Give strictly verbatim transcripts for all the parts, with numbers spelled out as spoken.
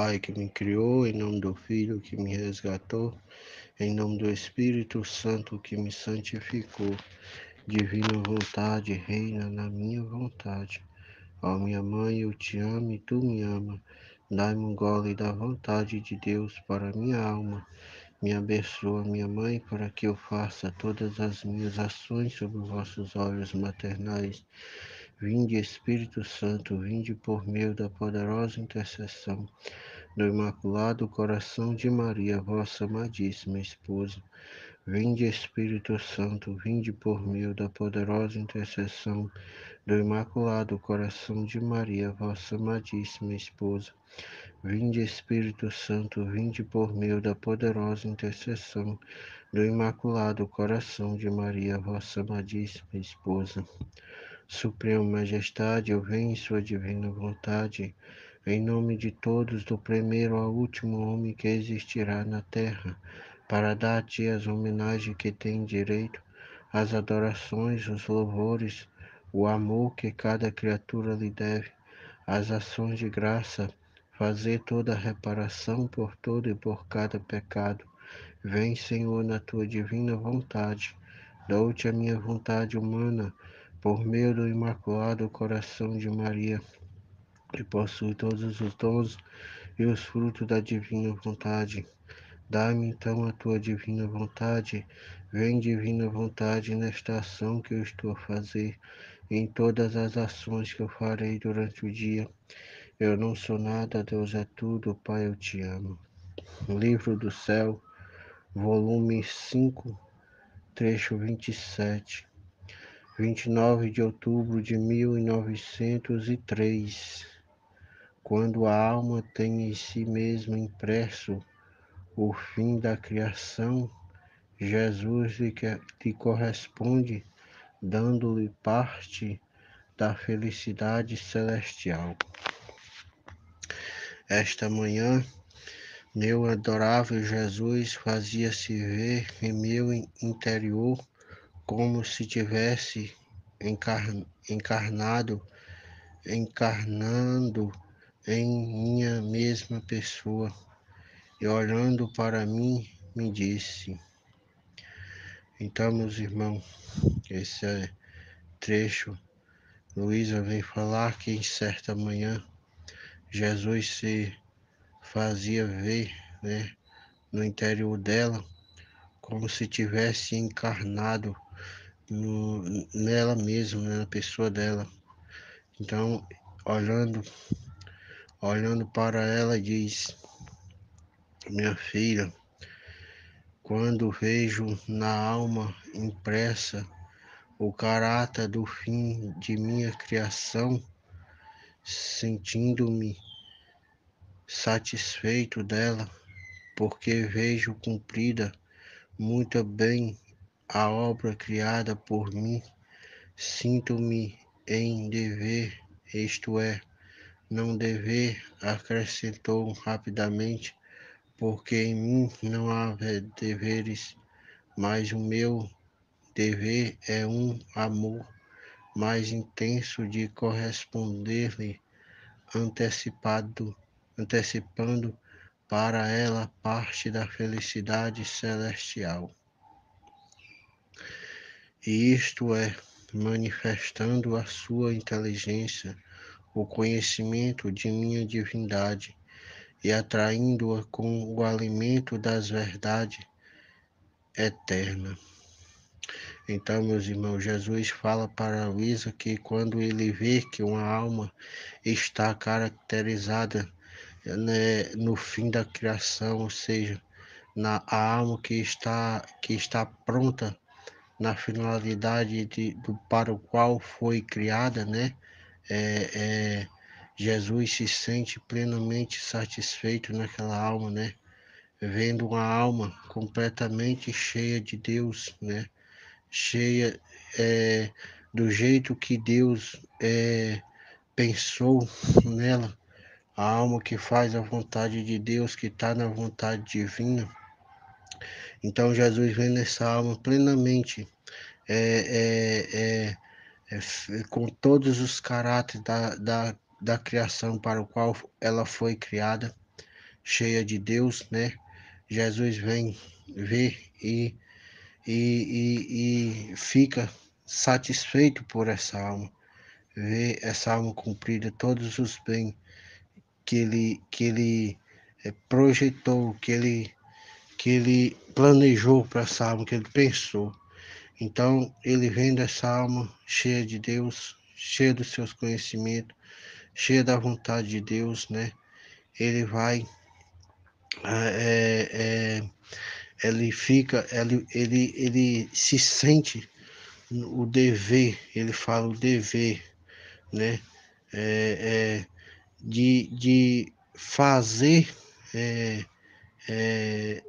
Pai que me criou, em nome do Filho que me resgatou, em nome do Espírito Santo que me santificou. Divina vontade reina na minha vontade. Ó minha mãe, eu te amo e tu me ama. Dai-me um gole da vontade de Deus para minha alma. Me abençoa, minha mãe, para que eu faça todas as minhas ações sob os vossos olhos maternais. Vinde, Espírito Santo, vinde por meio da poderosa intercessão do Imaculado Coração de Maria, vossa amadíssima esposa. Vinde, Espírito Santo, vinde por meio da poderosa intercessão do Imaculado Coração de Maria, vossa amadíssima esposa. Vinde, Espírito Santo, vinde por meio da poderosa intercessão do Imaculado Coração de Maria, vossa amadíssima esposa. Suprema Majestade, eu venho em sua divina vontade, em nome de todos, do primeiro ao último homem que existirá na terra, para dar a ti as homenagens que tem direito, as adorações, os louvores, o amor que cada criatura lhe deve, as ações de graça, fazer toda a reparação por todo e por cada pecado. Vem, Senhor, na tua divina vontade, dou-te a minha vontade humana, por meio do Imaculado Coração de Maria, que possui todos os dons e os frutos da divina vontade. Dá-me então a tua divina vontade, vem divina vontade nesta ação que eu estou a fazer, em todas as ações que eu farei durante o dia. Eu não sou nada, Deus é tudo, Pai, eu te amo. Livro do Céu, volume cinco, trecho vinte e sete. vinte e nove de outubro de mil novecentos e três, quando a alma tem em si mesma impresso o fim da criação, Jesus lhe, lhe corresponde, dando-lhe parte da felicidade celestial. Esta manhã, meu adorável Jesus fazia-se ver em meu interior como se tivesse encarnado, encarnando em minha mesma pessoa, e olhando para mim, me disse. Então, meus irmãos, esse é trecho, Luísa vem falar que em certa manhã, Jesus se fazia ver, né, no interior dela, como se tivesse encarnado no, nela mesma, né, na pessoa dela. Então, olhando, olhando para ela, diz: minha filha, quando vejo na alma impressa o caráter do fim de minha criação, sentindo-me satisfeito dela, porque vejo cumprida muito bem a obra criada por mim, sinto-me em dever, isto é, não dever, acrescentou rapidamente, porque em mim não há deveres, mas o meu dever é um amor mais intenso de corresponder-lhe, antecipado, antecipando para ela parte da felicidade celestial. E isto é, manifestando a sua inteligência, o conhecimento de minha divindade, e atraindo-a com o alimento das verdades eternas. Então, meus irmãos, Jesus fala para Luísa que quando ele vê que uma alma está caracterizada, né, no fim da criação, ou seja, na a alma que está, que está pronta na finalidade de, do, para o qual foi criada, né? É, é, Jesus se sente plenamente satisfeito naquela alma, né? Vendo uma alma completamente cheia de Deus, né? Cheia é, do jeito que Deus é, pensou nela, a alma que faz a vontade de Deus, que está na vontade divina. Então Jesus vê nessa alma plenamente, é, é, é, é, com todos os caráteres da, da, da criação para o qual ela foi criada, cheia de Deus, né? Jesus vem ver e, e, e, e fica satisfeito por essa alma, ver essa alma cumprida, todos os bens que ele, que ele é, projetou, que ele, que ele planejou para essa alma, que ele pensou. Então, ele vendo essa alma cheia de Deus, cheia dos seus conhecimentos, cheia da vontade de Deus, né? Ele vai, é, é, ele fica, ele, ele, ele se sente o dever, ele fala o dever, né? É, é, de, de fazer, é, é,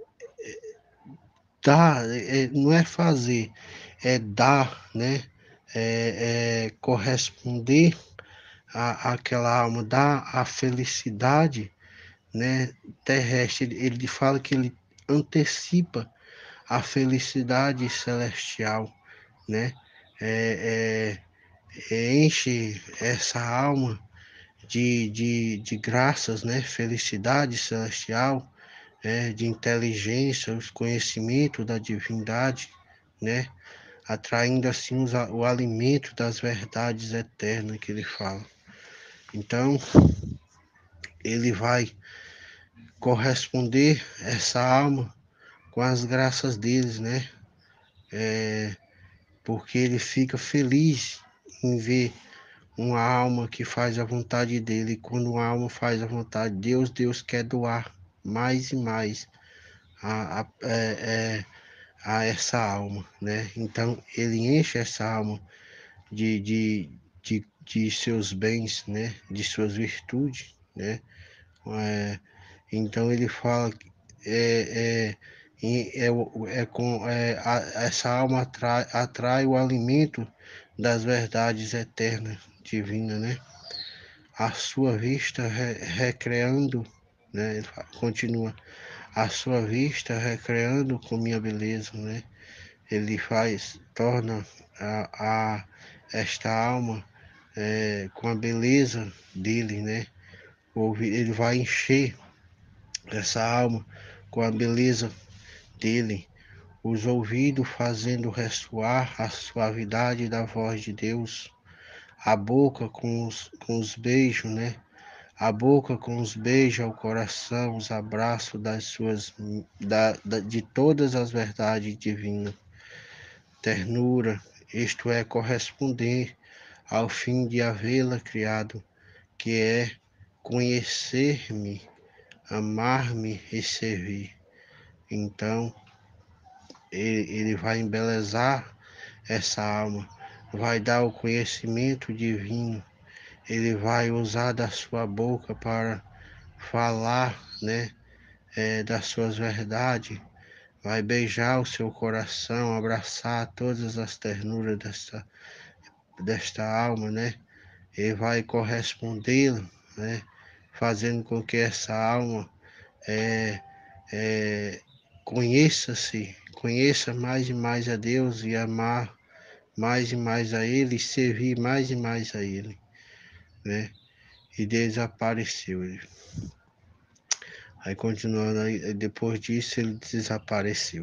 dar, é, não é fazer, é dar, né? É, é corresponder à, àquela alma, dar a felicidade, né, terrestre. Ele, ele fala que ele antecipa a felicidade celestial, né? É, é, é, enche essa alma de, de, de graças, né? Felicidade celestial, é, de inteligência, os conhecimentos da divindade, né? Atraindo assim os, o alimento das verdades eternas que ele fala. Então, ele vai corresponder essa alma com as graças deles, né? É, porque ele fica feliz em ver uma alma que faz a vontade dele. E quando uma alma faz a vontade de Deus, Deus quer doar mais e mais a, a, é, é, a essa alma, né? Então ele enche essa alma de, de, de, de seus bens, né? De suas virtudes, né? É, então ele fala que é, é, é, é, é com, é, a, essa alma atrai, atrai o alimento das verdades eternas, divinas, né? A sua vista re, recreando, né? Ele fala, continua, a sua vista recreando com minha beleza, né? Ele faz, torna a, a esta alma é, com a beleza dele, né? Ele vai encher essa alma com a beleza dele, os ouvidos fazendo ressoar a suavidade da voz de Deus, a boca com os, com os beijos, né? A boca com os beijos ao coração, os abraços das suas, da, da, de todas as verdades divinas, ternura, isto é, corresponder ao fim de havê-la criado, que é conhecer-me, amar-me e servir. Então, ele, ele vai embelezar essa alma, vai dar o conhecimento divino, ele vai usar da sua boca para falar, né, é, das suas verdades, vai beijar o seu coração, abraçar todas as ternuras desta, desta alma, né, e vai correspondê-la, né, fazendo com que essa alma é, é, conheça-se, conheça mais e mais a Deus e amar mais e mais a Ele, e servir mais e mais a Ele, né? E desapareceu ele. Aí continuando, aí, depois disso ele desapareceu.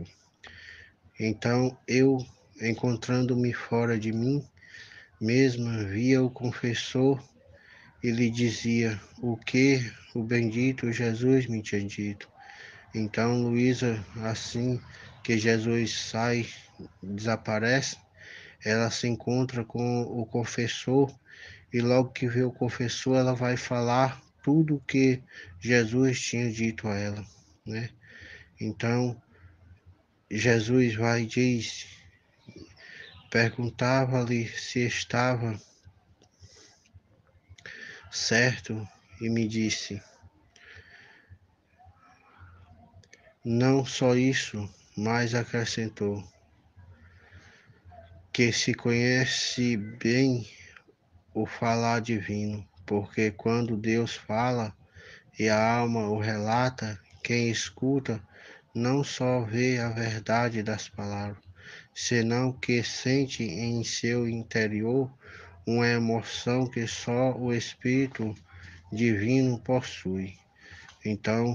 Então eu, encontrando-me fora de mim mesma, via o confessor e lhe dizia o que o bendito Jesus me tinha dito. Então Luísa, assim que Jesus sai, desaparece, ela se encontra com o confessor e logo que vê o confessor, ela vai falar tudo o que Jesus tinha dito a ela, né? Então Jesus vai e diz, perguntava-lhe se estava certo e me disse, não só isso, mas acrescentou, que se conhece bem o falar divino, porque quando Deus fala e a alma o relata, quem escuta não só vê a verdade das palavras, senão que sente em seu interior uma emoção que só o Espírito Divino possui. Então,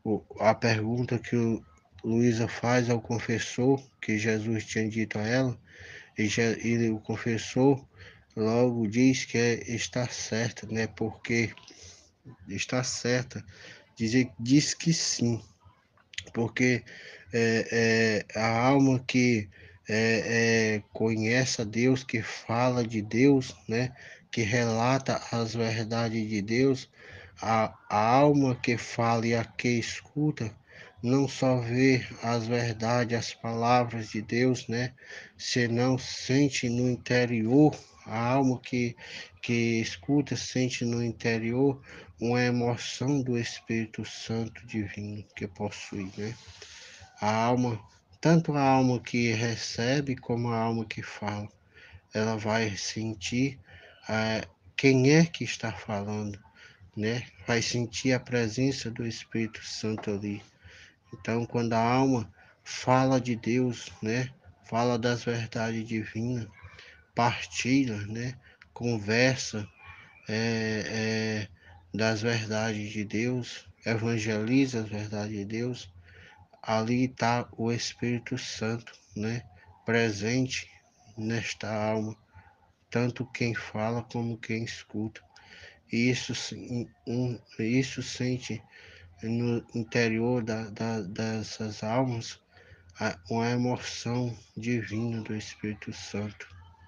o, a pergunta que o Luísa faz ao confessor, que Jesus tinha dito a ela, e, já, e o confessor logo diz que é, está certa, né? Porque está certa, diz, diz que sim, porque é, é, a alma que é, é, conhece a Deus, que fala de Deus, né? Que relata as verdades de Deus, a, a alma que fala e a que escuta, não só vê as verdades, as palavras de Deus, né? Senão sente no interior, a alma que, que escuta sente no interior uma emoção do Espírito Santo divino que possui, né? A alma, tanto a alma que recebe como a alma que fala, ela vai sentir ah, quem é que está falando, né? Vai sentir a presença do Espírito Santo ali. Então, quando a alma fala de Deus, né? Fala das verdades divinas, partilha, né? Conversa é, é, das verdades de Deus, evangeliza as verdades de Deus, ali está o Espírito Santo, né? Presente nesta alma, tanto quem fala como quem escuta. E isso, um, isso sente no interior da, da, dessas almas uma emoção divina do Espírito Santo.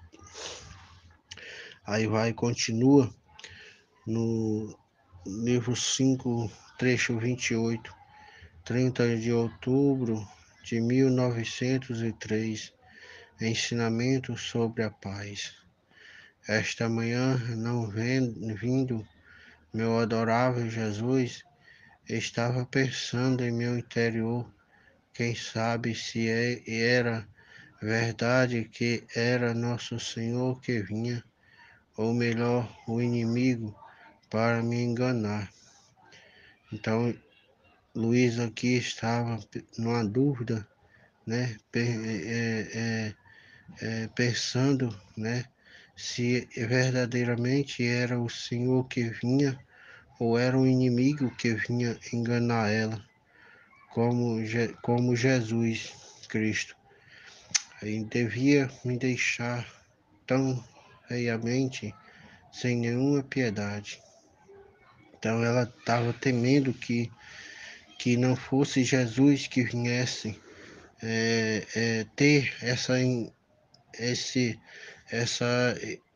Aí vai, continua no livro cinco, trecho vinte e oito, trinta de outubro de mil novecentos e três, ensinamento sobre a paz. Esta manhã, não vindo meu adorável Jesus, estava pensando em meu interior, quem sabe se é, era verdade que era nosso Senhor que vinha, ou melhor, o inimigo, para me enganar. Então, Luiz aqui estava numa dúvida, né? É, é, é, pensando, né? Se verdadeiramente era o Senhor que vinha ou era o inimigo que vinha enganar ela, como, como Jesus Cristo. E devia me deixar tão feiamente, sem nenhuma piedade. Então ela estava temendo que, que não fosse Jesus que viesse é, é, ter essa, esse, essa,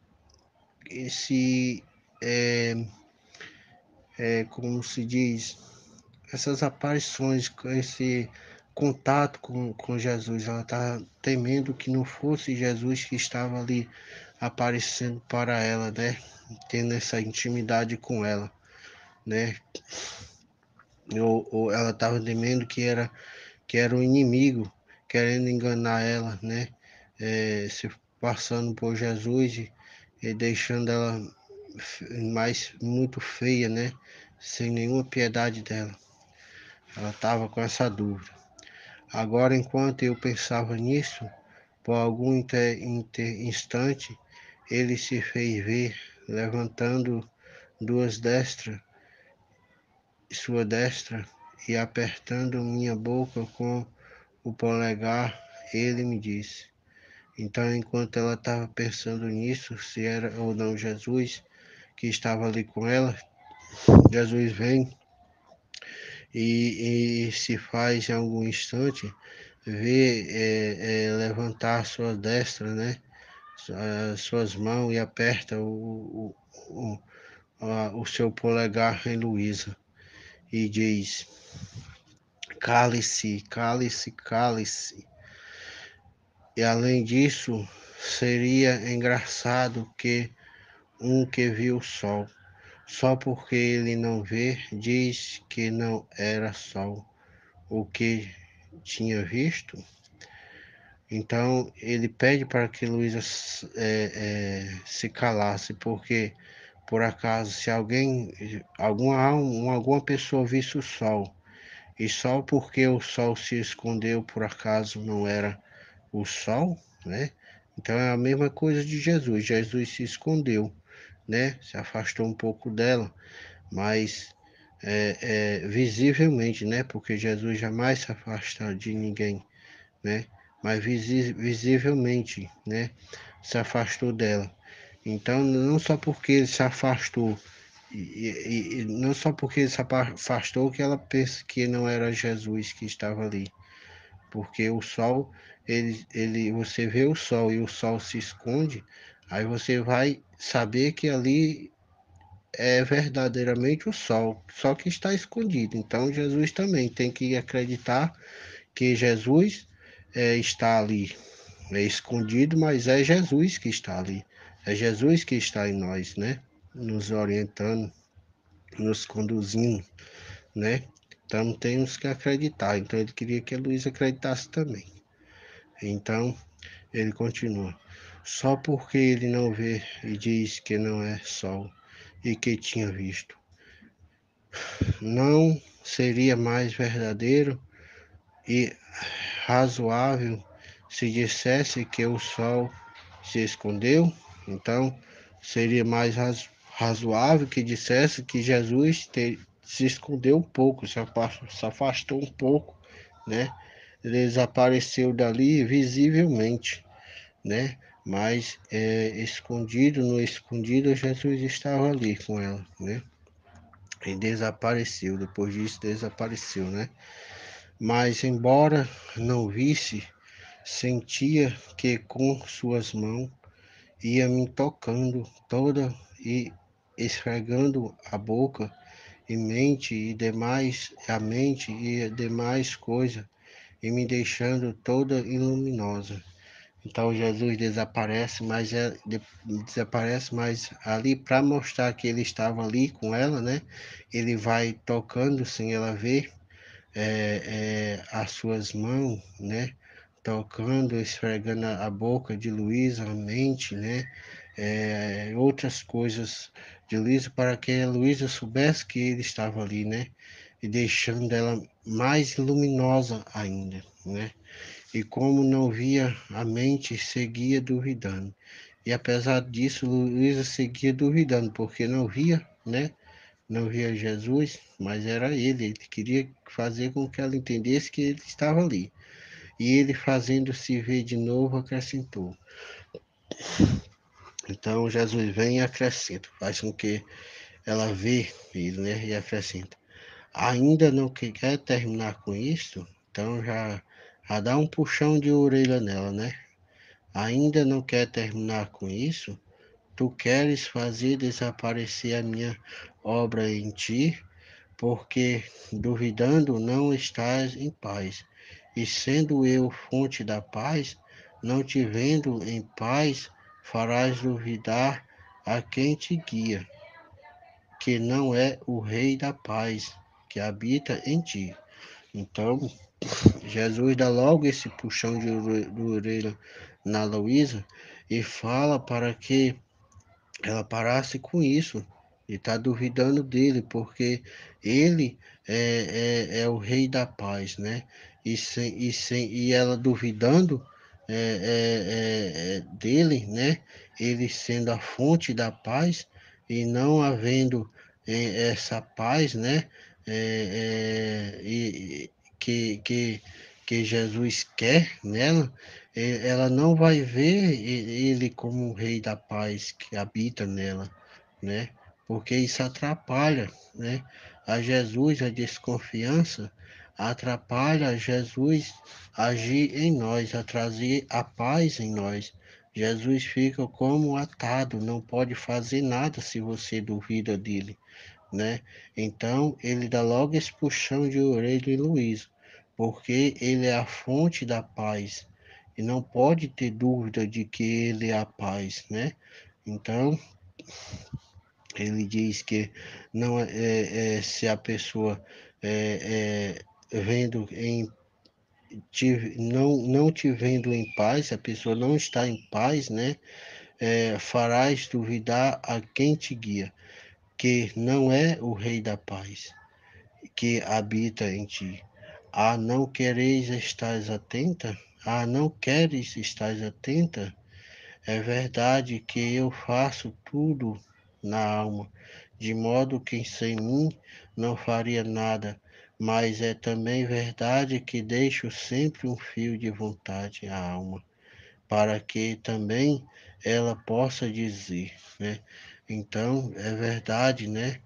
esse, é, é, como se diz, essas aparições, esse contato com, com Jesus. Ela está temendo que não fosse Jesus que estava ali aparecendo para ela, né? Tendo essa intimidade com ela, né? Ou, ou ela estava temendo que era, que era o inimigo querendo enganar ela, né? É, se passando por Jesus e, e deixando ela mais muito feia, né? Sem nenhuma piedade dela. Ela estava com essa dúvida. Agora, enquanto eu pensava nisso, por algum inter, inter, instante, ele se fez ver, levantando duas destras, sua destra, e apertando minha boca com o polegar, ele me disse. Então, enquanto ela estava pensando nisso, se era ou não Jesus que estava ali com ela, Jesus vem e, e se faz em algum instante ver é, é, levantar sua destra, né? As suas mãos e aperta o, o, o, a, o seu polegar em Luísa e diz: cale-se, cale-se, cale-se. E além disso, seria engraçado que um que viu o sol, só porque ele não vê, diz que não era sol o que tinha visto. Então ele pede para que Luísa é, é, se calasse, porque por acaso se alguém, alguma, alguma pessoa visse o sol, e só porque o sol se escondeu por acaso não era o sol, né? Então é a mesma coisa de Jesus. Jesus se escondeu, né? Se afastou um pouco dela, mas é, é, visivelmente, né? Porque Jesus jamais se afasta de ninguém, né? Mas visi visivelmente, né? Se afastou dela. Então, não só porque ele se afastou, e, e, e não só porque ele se afastou que ela pensa que não era Jesus que estava ali. Porque o sol, ele, ele, você vê o sol e o sol se esconde, aí você vai saber que ali é verdadeiramente o sol, só que está escondido. Então Jesus também tem que acreditar que Jesus é, está ali, é escondido, mas é Jesus que está ali. É Jesus que está em nós, né? Nos orientando, nos conduzindo, né? Então temos que acreditar. Então ele queria que a Luísa acreditasse também. Então ele continua. Só porque ele não vê e diz que não é sol e que tinha visto. Não seria mais verdadeiro e razoável se dissesse que o sol se escondeu? Então, seria mais razoável que dissesse que Jesus te, se escondeu um pouco, se afastou, se afastou um pouco, né? Ele desapareceu dali visivelmente, né? Mas é, escondido, no escondido, Jesus estava ali com ela, né? E desapareceu, depois disso desapareceu, né? Mas embora não visse, sentia que com suas mãos ia me tocando toda e esfregando a boca e mente e demais, a mente e demais coisas, e me deixando toda iluminosa. Então Jesus desaparece, mas é, de, desaparece, mas ali para mostrar que ele estava ali com ela, né? Ele vai tocando sem ela ver é, é, as suas mãos, né? Tocando, esfregando a boca de Luísa, a mente, né? É, outras coisas de Luísa para que a Luísa soubesse que ele estava ali, né? E deixando ela mais luminosa ainda, né? E como não via, a mente seguia duvidando. E apesar disso, Luísa seguia duvidando, porque não via, né? Não via Jesus, mas era ele. Ele queria fazer com que ela entendesse que ele estava ali. E ele, fazendo-se ver de novo, acrescentou. Então Jesus vem e acrescenta, faz com que ela vê ele, né? E acrescenta. Ainda não quer terminar com isso? Então já, já dá um puxão de orelha nela, né? Ainda não quer terminar com isso? Tu queres fazer desaparecer a minha obra em ti, porque duvidando não estás em paz. E sendo eu fonte da paz, não te vendo em paz, farás duvidar a quem te guia, que não é o Rei da paz que habita em ti. Então, Jesus dá logo esse puxão de orelha na Luísa e fala para que ela parasse com isso e está duvidando dele, porque ele é, é, é o rei da paz, né? E, sem, e, sem, e ela duvidando é, é, é, é dele, né? Ele sendo a fonte da paz e não havendo é, essa paz, né? É, é, e, que, que, que Jesus quer nela, ela não vai ver ele como o rei da paz que habita nela, né? Porque isso atrapalha, né? A Jesus, a desconfiança atrapalha Jesus agir em nós, a trazer a paz em nós. Jesus fica como atado, não pode fazer nada se você duvida dele, né? Então ele dá logo esse puxão de orelha em Luiz, porque ele é a fonte da paz e não pode ter dúvida de que ele é a paz, né? Então ele diz que não é, é é, se a pessoa é, é, vendo em te, não não te vendo em paz, se a pessoa não está em paz, né? É, farás duvidar a quem te guia, que não é o Rei da paz que habita em ti. Ah, não quereis estar atenta? Ah, não queres estar atenta? É verdade que eu faço tudo na alma, de modo que sem mim não faria nada. Mas é também verdade que deixo sempre um fio de vontade à alma, para que também ela possa dizer, né? Então, é verdade, né?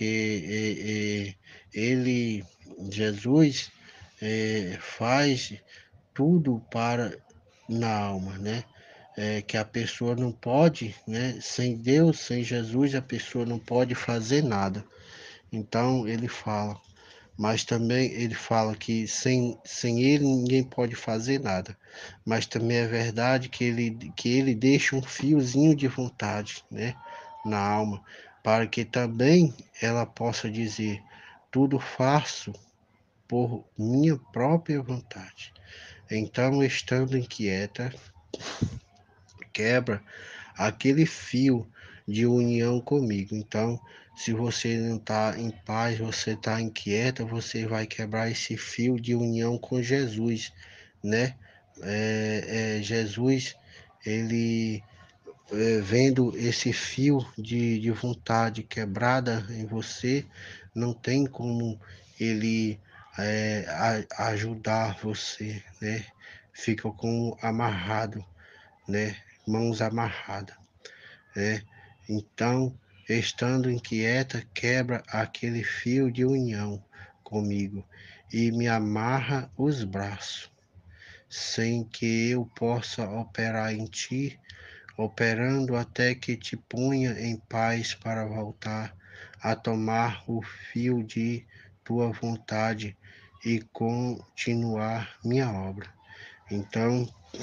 Que é, é, ele, Jesus, é, faz tudo para na alma, né? É, que a pessoa não pode, né? Sem Deus, sem Jesus, a pessoa não pode fazer nada. Então ele fala, mas também ele fala que sem, sem ele ninguém pode fazer nada. Mas também é verdade que ele, que ele deixa um fiozinho de vontade, né? Na alma, para que também ela possa dizer: tudo faço por minha própria vontade. Então, estando inquieta, quebra aquele fio de união comigo. Então, se você não está em paz, você está inquieta, você vai quebrar esse fio de união com Jesus, né? É, é, Jesus, ele é, vendo esse fio de, de vontade quebrada em você, não tem como ele é, a, ajudar você, né? Fica como amarrado, né? Mãos amarradas, né? Então, estando inquieta, quebra aquele fio de união comigo e me amarra os braços, sem que eu possa operar em ti, operando até que te ponha em paz para voltar a tomar o fio de tua vontade e continuar minha obra. Então,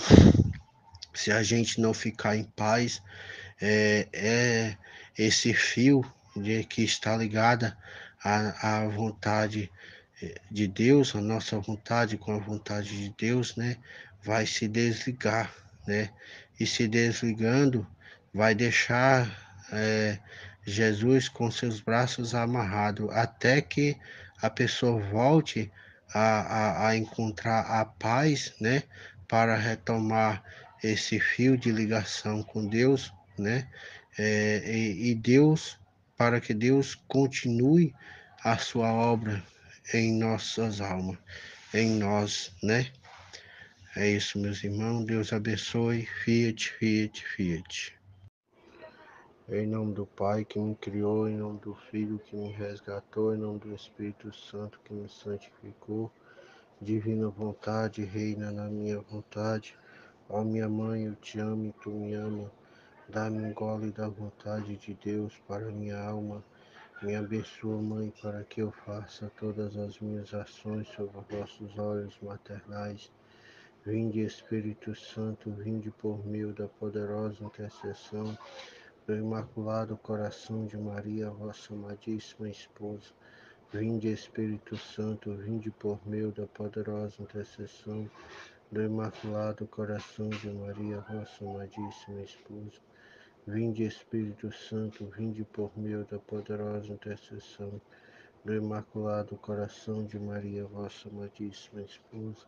se a gente não ficar em paz, é, é esse fio de, que está ligada à, à vontade de Deus, a nossa vontade com a vontade de Deus, né? Vai se desligar, né? E se desligando, vai deixar é, Jesus com seus braços amarrados, até que a pessoa volte a, a, a encontrar a paz, né? Para retomar esse fio de ligação com Deus, né? É, e, e Deus, para que Deus continue a sua obra em nossas almas, em nós, né? É isso, meus irmãos. Deus abençoe. Fiat, fiat, fiat. Em nome do Pai que me criou, em nome do Filho que me resgatou, em nome do Espírito Santo que me santificou. Divina vontade, reina na minha vontade. Ó minha mãe, eu te amo e tu me ama. Dá-me um gole da vontade de Deus para minha alma. Me abençoa, Mãe, para que eu faça todas as minhas ações sob vossos olhos maternais. Vinde, Espírito Santo, vinde por meio da poderosa intercessão do Imaculado Coração de Maria, vossa amadíssima esposa. Vinde, Espírito Santo, vinde por meio da poderosa intercessão do Imaculado Coração de Maria, vossa amadíssima esposa. Vinde, Espírito Santo, vinde por meio da poderosa intercessão do Imaculado Coração de Maria, vossa amadíssima esposa.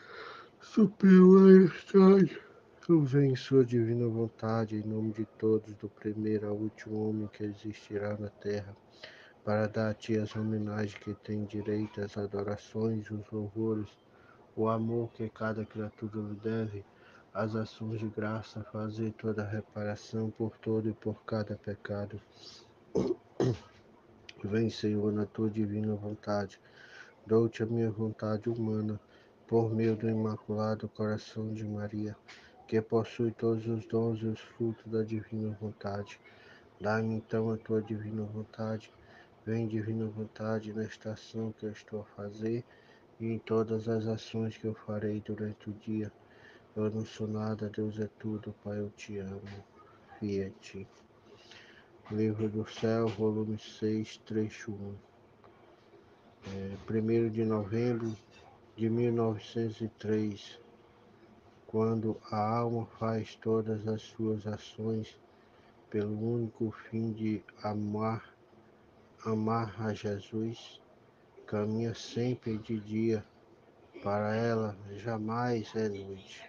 Suprema Majestade, vem sua divina vontade, em nome de todos, do primeiro ao último homem que existirá na terra, para dar a ti as homenagens que tem direito, as adorações, os louvores, o amor que cada criatura lhe deve, as ações de graça, fazer toda a reparação por todo e por cada pecado. Vem, Senhor, na tua divina vontade. Dou-te a minha vontade humana, por meio do Imaculado Coração de Maria, que possui todos os dons e os frutos da divina vontade. Dá-me então a tua divina vontade. Vem, divina vontade, nesta ação que eu estou a fazer e em todas as ações que eu farei durante o dia. Eu não sou nada, Deus é tudo, Pai, eu te amo. Fiat. Livro do Céu, volume seis, trecho um. É, primeiro de novembro de mil novecentos e três, quando a alma faz todas as suas ações pelo único fim de amar, amar a Jesus, caminha sempre de dia, para ela jamais é noite.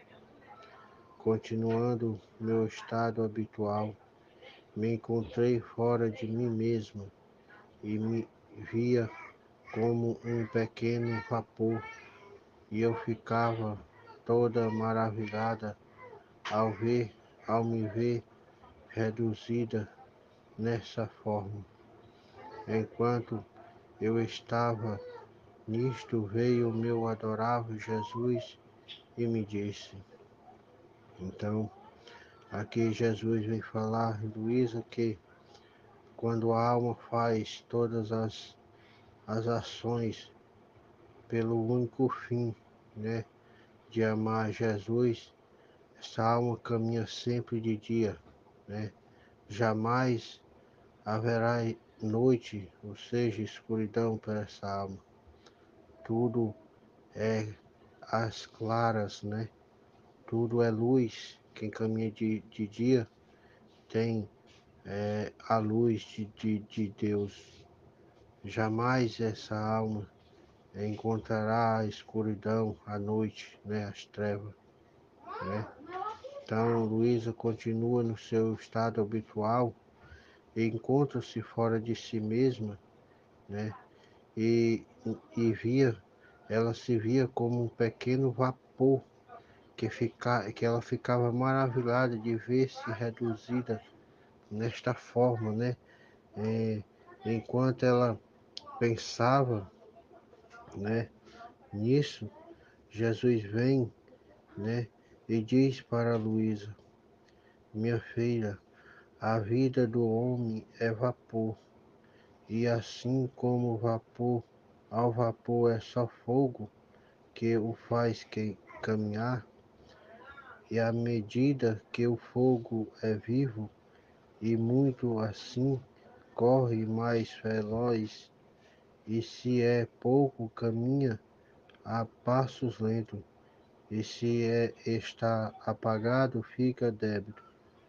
Continuando meu estado habitual, me encontrei fora de mim mesmo, e me via como um pequeno vapor, e eu ficava toda maravilhada ao ver, ao me ver reduzida nessa forma. Enquanto eu estava nisto, veio o meu adorável Jesus e me disse. Então, aqui Jesus vem falar, Luísa, que quando a alma faz todas as, as ações pelo único fim, né, de amar Jesus, essa alma caminha sempre de dia, né? Jamais haverá noite, ou seja, escuridão para essa alma. Tudo é às claras, né? Tudo é luz. Quem caminha de, de dia tem é, a luz de, de, de Deus. Jamais essa alma encontrará a escuridão, a noite, né? As trevas, né? Então, Luísa continua no seu estado habitual e encontra-se fora de si mesma, né? E, e via, ela se via como um pequeno vapor que, fica, que ela ficava maravilhada de ver-se reduzida nesta forma, né? É, enquanto ela pensava, né, nisso, Jesus vem, né, e diz para Luísa, minha filha, a vida do homem é vapor, e assim como o vapor, ao vapor é só fogo que o faz que caminhar, e à medida que o fogo é vivo, e muito assim, corre mais veloz, e se é pouco, caminha a passos lentos, e se é, está apagado, fica débito.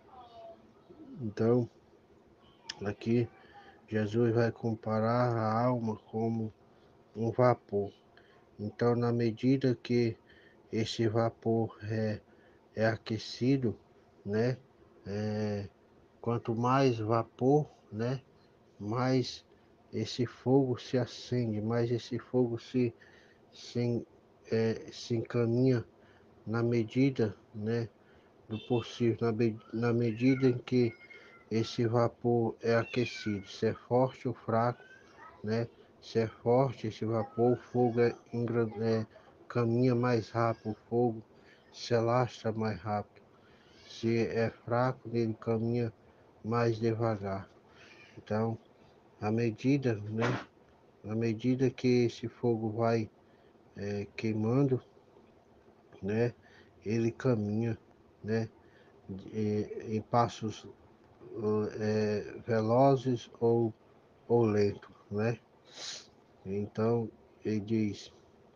Então, aqui, Jesus vai comparar a alma como um vapor. Então, na medida que esse vapor é, é aquecido, né? É, quanto mais vapor, né? Mais esse fogo se acende, mais esse fogo se, se, é, se encaminha na medida, né? Do possível, na, na medida em que esse vapor é aquecido, se é forte ou fraco, né? Se é forte esse vapor, o fogo é, é, caminha mais rápido, o fogo se alastra mais rápido. Se é fraco, ele caminha mais devagar. Então, à medida, né? À medida que esse fogo vai é, queimando, né? Ele caminha, né? Em, em passos é, velozes ou, ou lentos, né? Então, ele diz,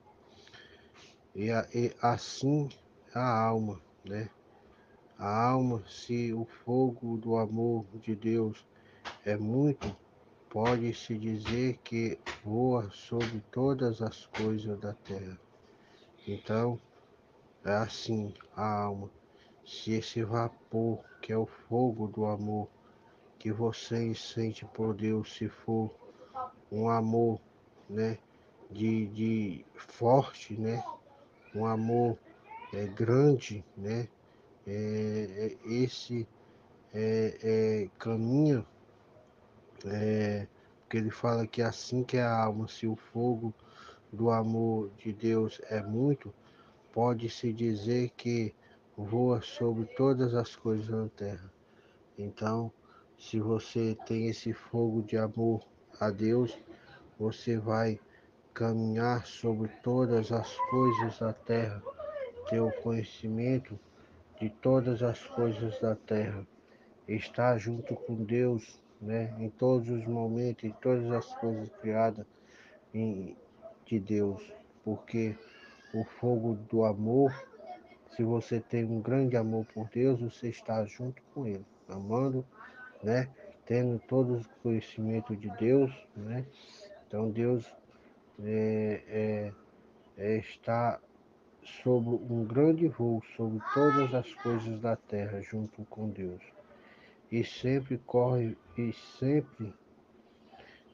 e, a, e assim a alma, né? A alma, se o fogo do amor de Deus é muito, pode-se dizer que voa sobre todas as coisas da terra. Então, é assim a alma. Se esse vapor, que é o fogo do amor, que você sente por Deus, se for um amor, né, de, de forte, né, um amor é, grande, né, é, é, esse é, é, caminho, é, porque ele fala que assim que a alma, se o fogo do amor de Deus é muito, pode-se dizer que voa sobre todas as coisas na terra. Então, se você tem esse fogo de amor a Deus, você vai caminhar sobre todas as coisas da terra, ter o conhecimento de todas as coisas da terra, estar junto com Deus, né, em todos os momentos, em todas as coisas criadas em, de Deus, porque o fogo do amor, se você tem um grande amor por Deus, você está junto com Ele, amando, né, tendo todo o conhecimento de Deus, né, então Deus é, é, é, está sobre um grande voo sobre todas as coisas da terra, junto com Deus. E sempre corre, e sempre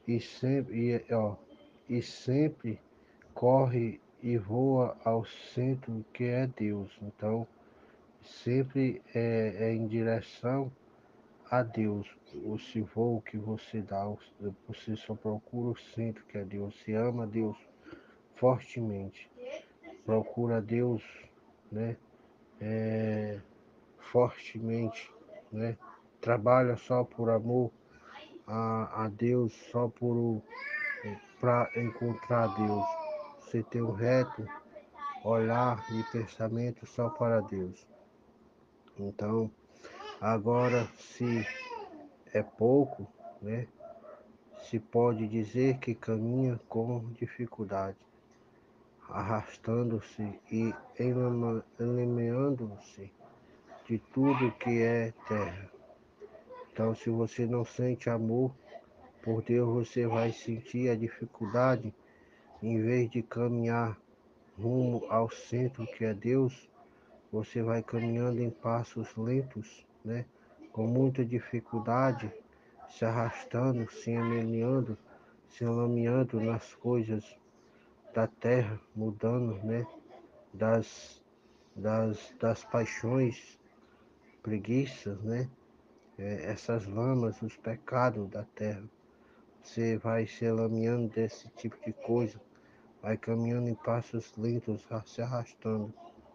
e sempre, e, ó, e sempre corre e voa ao centro que é Deus. Então, sempre é, é em direção a Deus. Esse voo que você dá, você só procura o centro que é Deus. Você ama Deus fortemente. Procura Deus, né? É, fortemente, né? Trabalha só por amor a, a Deus, só por para encontrar Deus. Você tem um reto olhar e pensamento só para Deus. Então, agora se é pouco, né? Se pode dizer que caminha com dificuldade, arrastando-se e eliminando-se de tudo que é terra. Então, se você não sente amor por Deus, você vai sentir a dificuldade, em vez de caminhar rumo ao centro que é Deus, você vai caminhando em passos lentos, né? Com muita dificuldade, se arrastando, se emeleando, se lameando nas coisas da terra, mudando, né? Das, das, das paixões, preguiças, né? É, essas lamas, os pecados da terra. Você vai se lameando desse tipo de coisa, vai caminhando em passos lentos, se arrastando.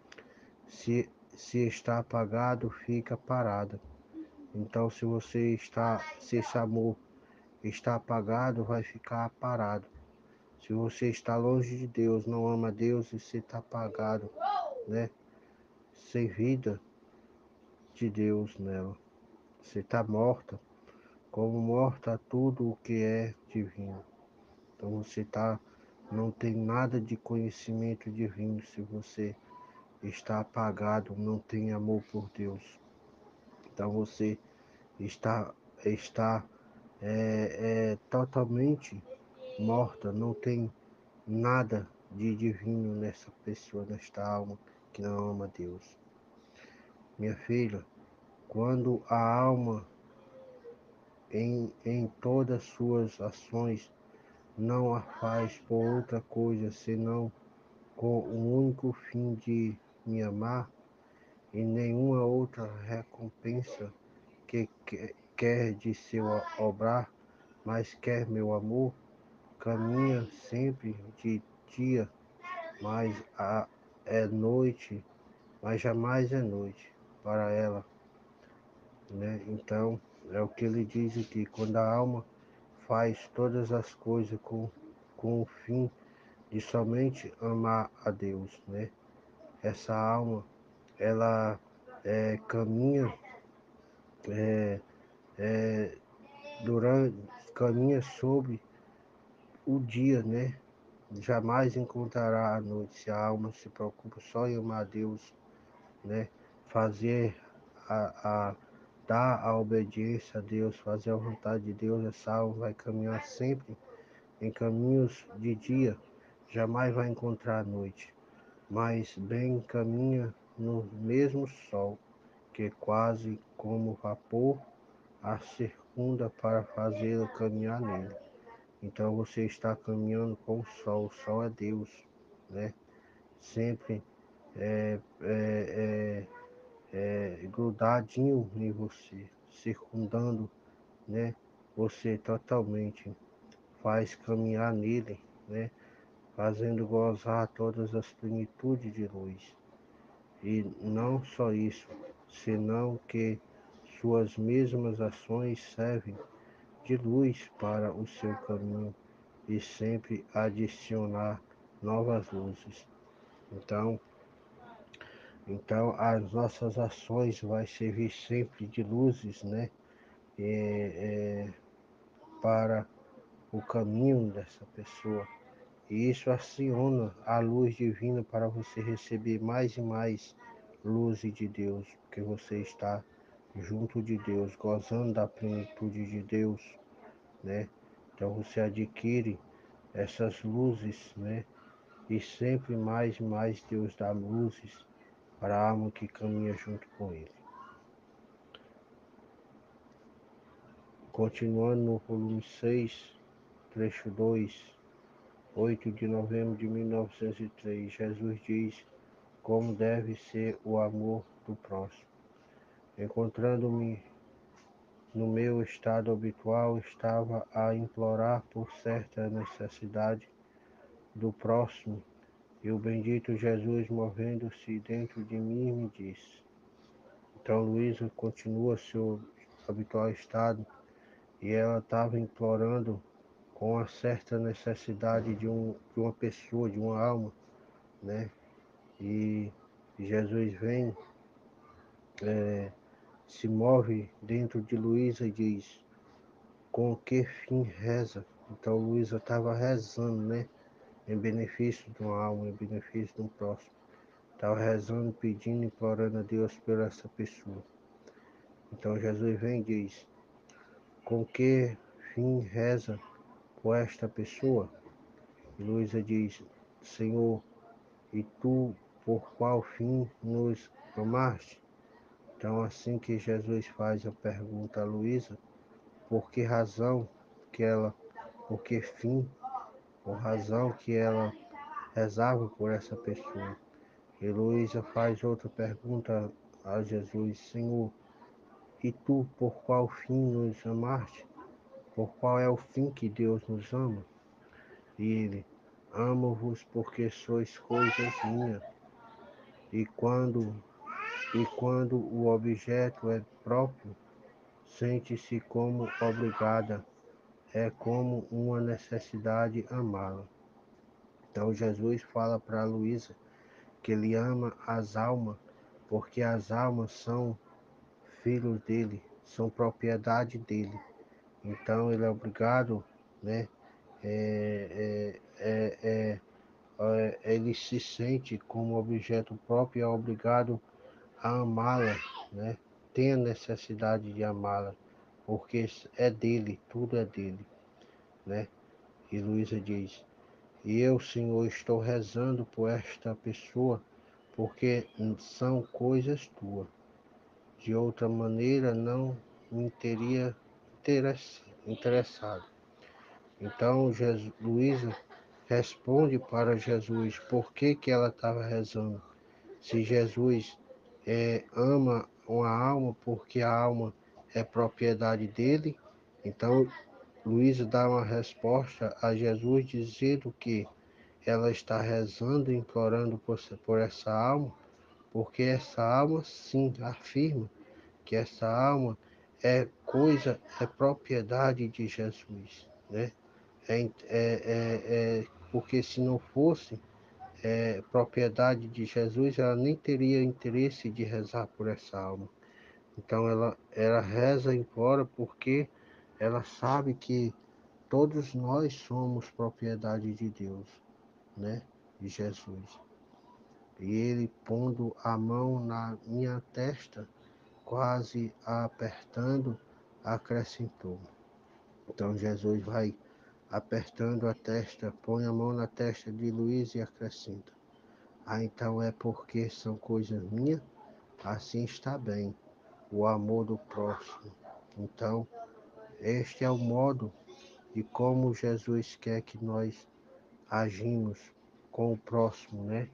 Se, se está apagado, fica parado. Então, se você está, se esse amor está apagado, vai ficar parado. Se você está longe de Deus, não ama Deus e você está apagado, né? Sem vida de Deus nela. Você está morta, como morta a tudo o que é divino. Então você tá, não tem nada de conhecimento divino se você está apagado, não tem amor por Deus. Então você está, está é, é, totalmente morta, não tem nada de divino nessa pessoa, nesta alma que não ama Deus. Minha filha, quando a alma em, em todas suas ações não a faz por outra coisa senão com o único fim de me amar e nenhuma outra recompensa que quer de seu obrar, mas quer meu amor, caminha sempre de dia, mas a, é noite, mas jamais é noite para ela, né? Então, é o que ele diz aqui, quando a alma faz todas as coisas com, com o fim de somente amar a Deus, né? Essa alma, ela é, caminha é, é, durante, caminha sobre o dia, né? Jamais encontrará a noite se a alma se preocupa só em amar a Deus, né? Fazer a, a dar a obediência a Deus, fazer a vontade de Deus, essa alma vai caminhar sempre em caminhos de dia, jamais vai encontrar a noite, mas bem caminha no mesmo sol, que quase como vapor a circunda para fazê-lo caminhar nele. Então você está caminhando com o sol, o sol é Deus, né? Sempre é, é, é, é grudadinho em você, circundando, né? Você totalmente, faz caminhar nele, né? Fazendo gozar todas as plenitudes de luz. E não só isso, senão que suas mesmas ações servem de luz para o seu caminho e sempre adicionar novas luzes. Então, então as nossas ações vai servir sempre de luzes, né? É, é, para o caminho dessa pessoa. E isso aciona a luz divina para você receber mais e mais luz de Deus, porque você está junto de Deus, gozando da plenitude de Deus, né? Então você adquire essas luzes, né? E sempre mais e mais Deus dá luzes para a alma que caminha junto com Ele. Continuando no volume seis, trecho dois, oito de novembro de mil novecentos e três, Jesus diz como deve ser o amor do próximo. Encontrando-me no meu estado habitual, estava a implorar por certa necessidade do próximo, e o bendito Jesus, movendo-se dentro de mim, me disse. Então Luísa continua seu habitual estado, e ela estava implorando com uma certa necessidade de, um, de uma pessoa, de uma alma, né? E Jesus vem, é, se move dentro de Luísa e diz, com que fim reza? Então Luísa estava rezando, né? Em benefício de uma alma, em benefício de um próximo. Estava rezando, pedindo, implorando a Deus por essa pessoa. Então Jesus vem e diz, com que fim reza por esta pessoa? E Luísa diz, Senhor, e tu por qual fim nos amaste? Então assim que Jesus faz a pergunta a Luísa, por que razão que ela, por que fim, por razão que ela rezava por essa pessoa. E Luísa faz outra pergunta a Jesus, Senhor, e tu por qual fim nos amaste? Por qual é o fim que Deus nos ama? E ele, amo-vos porque sois coisas minhas. E quando, e quando o objeto é próprio, sente-se como obrigada, é como uma necessidade amá-la. Então Jesus fala para Luísa que ele ama as almas, porque as almas são filhos dele, são propriedade dele. Então ele é obrigado, né? É, é, é, é, ele se sente como objeto próprio e é obrigado a amá-la, né? Tem a necessidade de amá-la, porque é dele, tudo é dele, né? E Luísa diz, e eu, Senhor, estou rezando por esta pessoa, porque são coisas tuas. De outra maneira, não me teria interessado. Então, Jesus, Luísa responde para Jesus por que, que ela estava rezando. Se Jesus é, ama uma alma, porque a alma é propriedade dele, então Luísa dá uma resposta a Jesus dizendo que ela está rezando, implorando por, por essa alma, porque essa alma sim afirma que essa alma é coisa, é propriedade de Jesus, né? É, é, é, é, porque se não fosse é, propriedade de Jesus, ela nem teria interesse de rezar por essa alma. Então ela, ela reza e implora porque ela sabe que todos nós somos propriedade de Deus, né? De Jesus. E ele pondo a mão na minha testa, quase a apertando, acrescentou. Então Jesus vai apertando a testa, põe a mão na testa de Luiz e acrescenta. Ah, então é porque são coisas minhas? Assim está bem, o amor do próximo. Então, este é o modo de como Jesus quer que nós agimos com o próximo, né?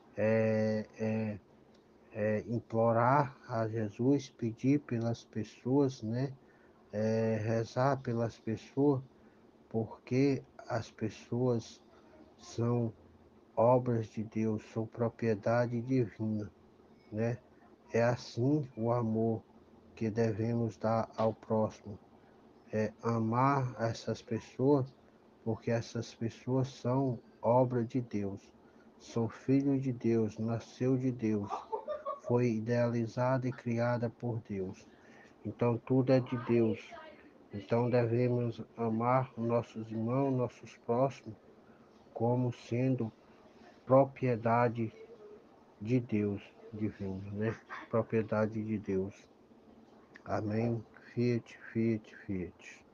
É, é, é implorar a Jesus, pedir pelas pessoas, né? É, rezar pelas pessoas, porque as pessoas são obras de Deus, são propriedade divina, né? É assim o amor que devemos dar ao próximo, é amar essas pessoas, porque essas pessoas são obra de Deus, são filhos de Deus, nasceu de Deus, foi idealizada e criada por Deus. Então tudo é de Deus. Então devemos amar nossos irmãos, nossos próximos, como sendo propriedade de Deus divino, né? Propriedade de Deus. Amém. Fiat, fiat, fiat.